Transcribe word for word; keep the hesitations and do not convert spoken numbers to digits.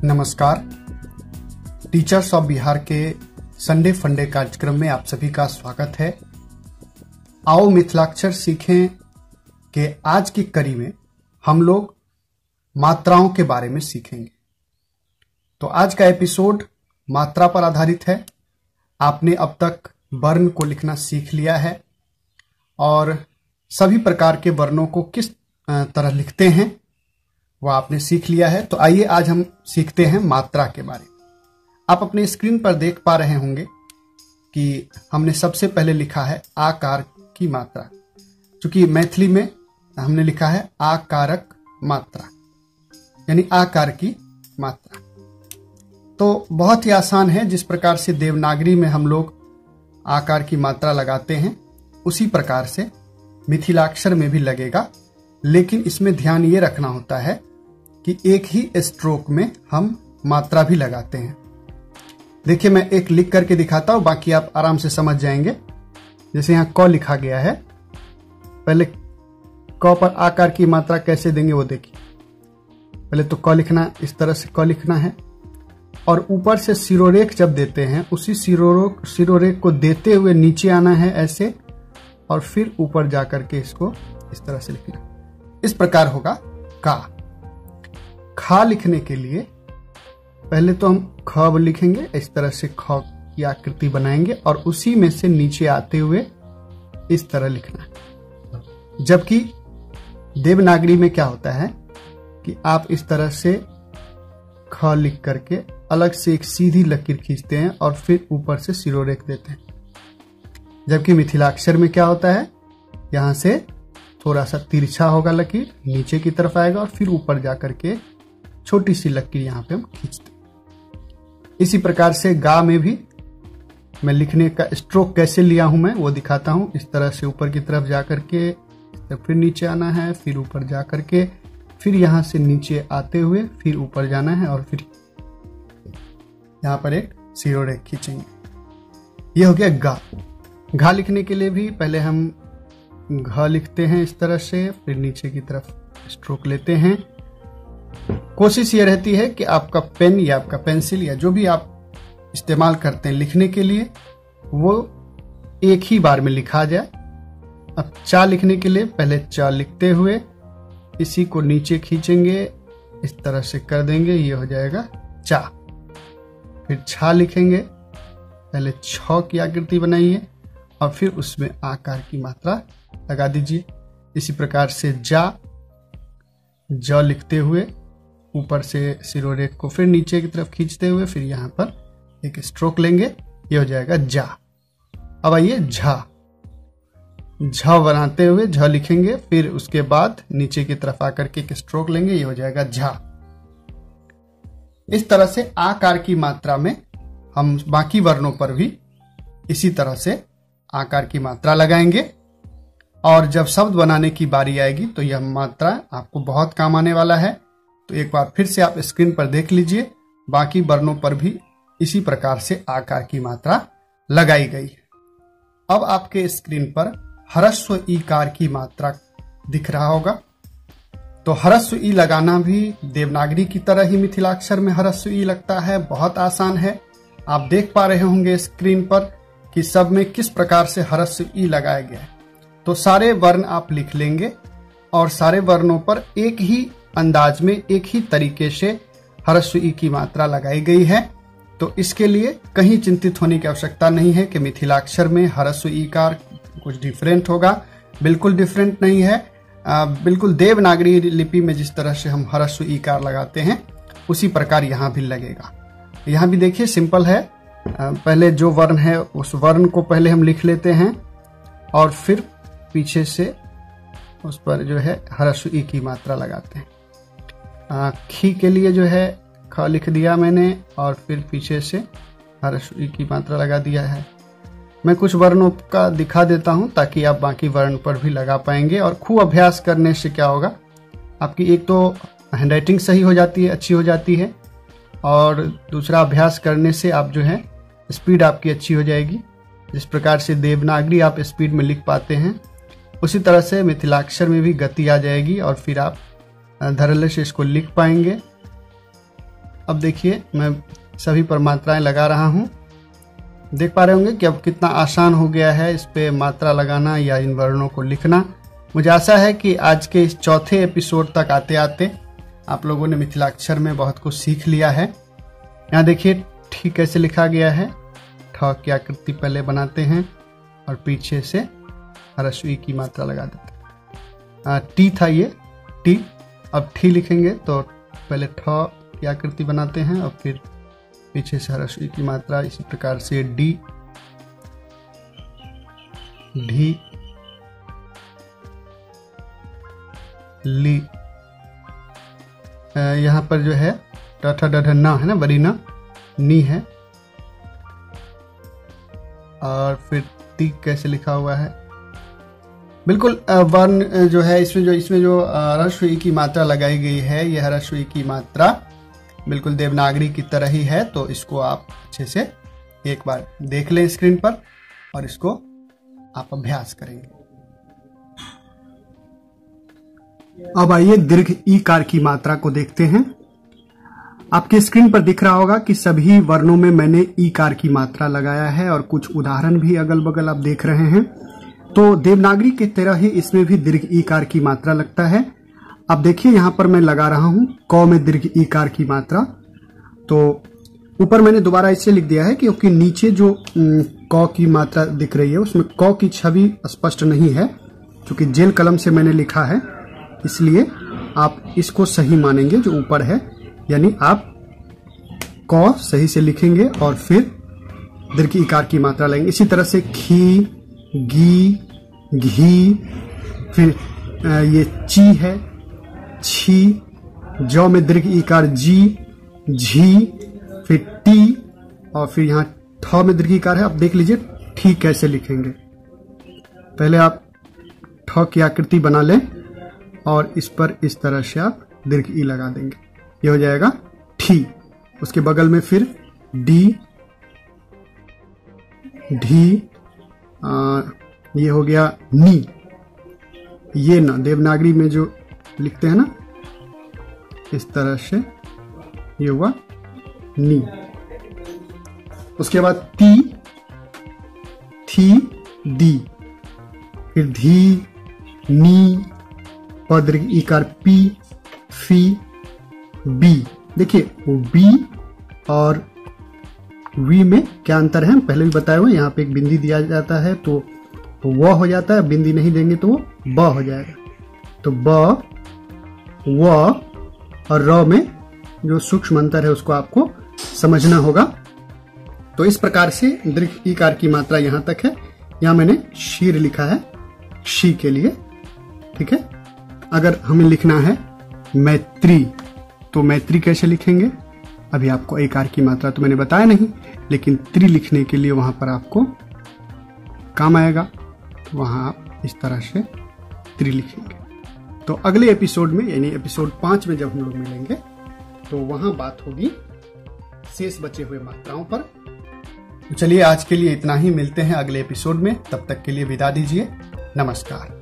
नमस्कार। Teachers of Bihar के Sunday फंडे कार्यक्रम में आप सभी का स्वागत है। आओ मिथिलाक्षर सीखें के आज की कड़ी में हम लोग मात्राओं के बारे में सीखेंगे। तो आज का एपिसोड मात्रा पर आधारित है। आपने अब तक वर्ण को लिखना सीख लिया है और सभी प्रकार के वर्णों को किस तरह लिखते हैं वह आपने सीख लिया है। तो आइए आज हम सीखते हैं मात्रा के बारे में। आप अपने स्क्रीन पर देख पा रहे होंगे कि हमने सबसे पहले लिखा है आकार की मात्रा। क्योंकि मैथिली में हमने लिखा है आकारक मात्रा, यानी आकार की मात्रा। तो बहुत ही आसान है। जिस प्रकार से देवनागरी में हम लोग आकार की मात्रा लगाते हैं उसी प्रकार से मिथिलाक्षर में भी लगेगा, लेकिन इसमें ध्यान ये रखना होता है कि एक ही स्ट्रोक में हम मात्रा भी लगाते हैं। देखिए, मैं एक लिख करके दिखाता हूं, बाकी आप आराम से समझ जाएंगे। जैसे यहां क लिखा गया है, पहले क पर आकार की मात्रा कैसे देंगे वो देखिए। पहले तो क लिखना, इस तरह से क लिखना है और ऊपर से शिरोरेख जब देते हैं उसी शिरोरेख शिरोरेख को देते हुए नीचे आना है ऐसे, और फिर ऊपर जाकर के इसको इस तरह से लिखना। इस प्रकार होगा का। खा लिखने के लिए पहले तो हम ख लिखेंगे, इस तरह से ख की आकृति बनाएंगे और उसी में से नीचे आते हुए इस तरह लिखना है। जबकि देवनागरी में क्या होता है कि आप इस तरह से ख लिख करके अलग से एक सीधी लकीर खींचते हैं और फिर ऊपर से शिरोरेख देते हैं। जबकि मिथिलाक्षर में क्या होता है, यहां से थोड़ा सा तिरछा होगा लकीर, नीचे की तरफ आएगा और फिर ऊपर जाकर के छोटी सी लकीर यहां पे हम खींचते हैं। इसी प्रकार से गा में भी मैं लिखने का स्ट्रोक कैसे लिया हूं मैं वो दिखाता हूं। इस तरह से ऊपर की तरफ जाकर के फिर नीचे आना है, फिर ऊपर जाकर के फिर यहां से नीचे आते हुए फिर ऊपर जाना है और फिर यहां पर एक शिरोरेख खींचेंगे। यह हो गया गा। घा लिखने के लिए भी पहले हम घ लिखते हैं इस तरह से, फिर नीचे की तरफ स्ट्रोक लेते हैं। कोशिश ये रहती है कि आपका पेन या आपका पेंसिल या जो भी आप इस्तेमाल करते हैं लिखने के लिए वो एक ही बार में लिखा जाए। अब चा लिखने के लिए पहले चा लिखते हुए इसी को नीचे खींचेंगे, इस तरह से कर देंगे, ये हो जाएगा चा। फिर छा लिखेंगे, पहले छ की आकृति बनाइए और फिर उसमें आकार की मात्रा लगा दीजिए। इसी प्रकार से जा ज लिखते हुए ऊपर से शिरोरेख को फिर नीचे की तरफ खींचते हुए फिर यहां पर एक स्ट्रोक लेंगे, ये हो जाएगा जा। अब आइए झा। झ बनाते हुए झ लिखेंगे, फिर उसके बाद नीचे की तरफ आकर के एक स्ट्रोक लेंगे, ये हो जाएगा झा। इस तरह से आकार की मात्रा में हम बाकी वर्णों पर भी इसी तरह से आकार की मात्रा लगाएंगे और जब शब्द बनाने की बारी आएगी तो यह मात्रा आपको बहुत काम आने वाला है। तो एक बार फिर से आप स्क्रीन पर देख लीजिए, बाकी वर्णों पर भी इसी प्रकार से आकार की मात्रा लगाई गई है। अब आपके स्क्रीन पर ह्रस्व ईकार की मात्रा दिख रहा होगा। तो ह्रस्व ई लगाना भी देवनागरी की तरह ही मिथिलाक्षर में ह्रस्व ई लगता है, बहुत आसान है। आप देख पा रहे होंगे स्क्रीन पर कि सब में किस प्रकार से ह्रस्व ई लगाया गया है। तो सारे वर्ण आप लिख लेंगे और सारे वर्णों पर एक ही अंदाज में एक ही तरीके से ह्रस्व ई की मात्रा लगाई गई है। तो इसके लिए कहीं चिंतित होने की आवश्यकता नहीं है कि मिथिलाक्षर में ह्रस्व ईकार कुछ डिफरेंट होगा। बिल्कुल डिफरेंट नहीं है। आ, बिल्कुल देवनागरी लिपि में जिस तरह से हम ह्रस्व ईकार लगाते हैं उसी प्रकार यहाँ भी लगेगा। यहाँ भी देखिए सिंपल है। आ, पहले जो वर्ण है उस वर्ण को पहले हम लिख लेते हैं और फिर पीछे से उस पर जो है ह्रस्व ई की मात्रा लगाते हैं। आ, खी के लिए जो है ख लिख दिया मैंने और फिर पीछे से ह्रस्व ई की मात्रा लगा दिया है। मैं कुछ वर्णों का दिखा देता हूं ताकि आप बाकी वर्ण पर भी लगा पाएंगे। और खूब अभ्यास करने से क्या होगा, आपकी एक तो हैंडराइटिंग सही हो जाती है, अच्छी हो जाती है, और दूसरा अभ्यास करने से आप जो है स्पीड आपकी अच्छी हो जाएगी। जिस प्रकार से देवनागरी आप स्पीड में लिख पाते हैं उसी तरह से मिथिलाक्षर में भी गति आ जाएगी और फिर आप धड़ल्ले से इसको लिख पाएंगे। अब देखिए मैं सभी पर मात्राएं लगा रहा हूं। देख पा रहे होंगे कि अब कितना आसान हो गया है इस पे मात्रा लगाना या इन वर्णों को लिखना। मुझे आशा है कि आज के इस चौथे एपिसोड तक आते आते आप लोगों ने मिथिलाक्षर में बहुत कुछ सीख लिया है। यहाँ देखिए ठी कैसे लिखा गया है। ठ की आकृति पहले बनाते हैं और पीछे से ह्रस्व ई की मात्रा लगा देते हैं। टी था ये, टी। अब ठी लिखेंगे तो पहले ठ की आकृति बनाते हैं और फिर पीछे से ह्रस्व ई की मात्रा। इसी प्रकार से डी, ढी, ली। यहाँ पर जो है ट ठ ड ढ न है ना, बड़ी न, नी है। और फिर ती कैसे लिखा हुआ है, बिल्कुल वर्ण जो है इसमें जो इसमें जो ह्रस्व ई की मात्रा लगाई गई है, यह ह्रस्व ई की मात्रा बिल्कुल देवनागरी की तरह ही है। तो इसको आप अच्छे से एक बार देख लें स्क्रीन पर और इसको आप अभ्यास करेंगे। अब आइए दीर्घ ई कार की मात्रा को देखते हैं। आपके स्क्रीन पर दिख रहा होगा कि सभी वर्णों में मैंने ई कार की मात्रा लगाया है और कुछ उदाहरण भी अगल बगल आप देख रहे हैं। तो देवनागरी की तरह ही इसमें भी दीर्घ ई कार की मात्रा लगता है। अब देखिए यहाँ पर मैं लगा रहा हूं क में दीर्घ ई कार की मात्रा। तो ऊपर मैंने दोबारा इससे लिख दिया है क्योंकि नीचे जो क की मात्रा दिख रही है उसमें क की छवि स्पष्ट नहीं है, क्योंकि जेल कलम से मैंने लिखा है, इसलिए आप इसको सही मानेंगे जो ऊपर है। यानी आप क सही से लिखेंगे और फिर दीर्घ ई कार की मात्रा लेंगे। इसी तरह से खी, गी, घी, फिर ये ची है, छी, जौ में दीर्घ ई कार जी, झी, फिर टी और फिर यहाँ ठ में दीर्घ ई कार है। अब देख लीजिए ठी कैसे लिखेंगे। पहले आप ठ की आकृति बना लें और इस पर इस तरह से आप दीर्घ ई लगा देंगे, ये हो जाएगा ठी। उसके बगल में फिर डी, ढी, आ, ये हो गया नी। ये ना देवनागरी में जो लिखते हैं ना इस तरह से, ये हुआ नी। उसके बाद ती, थी, दी, फिर धी, नी, प दीर्घ ई कार पी, फी, बी। देखिए बी और वी में क्या अंतर है पहले भी बताए हुए। यहाँ पे एक बिंदी दिया जाता है तो व हो जाता है, बिंदी नहीं देंगे तो वो ब हो जाएगा। तो ब, व और र में जो सूक्ष्म अंतर है उसको आपको समझना होगा। तो इस प्रकार से दीर्घ ई कार की मात्रा यहां तक है। यहां मैंने शीर लिखा है शी के लिए, ठीक है। अगर हमें लिखना है मैत्री, तो मैत्री कैसे लिखेंगे, अभी आपको ए कार की मात्रा तो मैंने बताया नहीं, लेकिन त्रि लिखने के लिए वहां पर आपको काम आएगा। तो वहां आप इस तरह से त्रि लिखेंगे। तो अगले एपिसोड में यानी एपिसोड पांच में जब हम लोग मिलेंगे तो वहां बात होगी शेष बचे हुए मात्राओं पर। तो चलिए आज के लिए इतना ही, मिलते हैं अगले एपिसोड में। तब तक के लिए विदा दीजिए, नमस्कार।